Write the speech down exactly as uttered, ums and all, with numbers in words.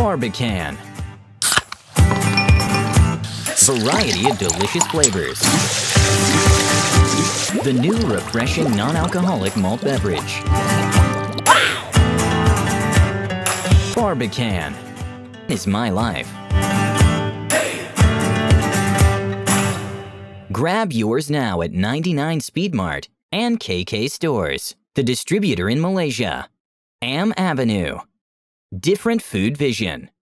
Barbican. Variety of delicious flavors. The new refreshing non-alcoholic malt beverage. Barbican is my life. Grab yours now at ninety-nine Speed Mart and K K stores. The distributor in Malaysia. Am Avenue. Different food vision.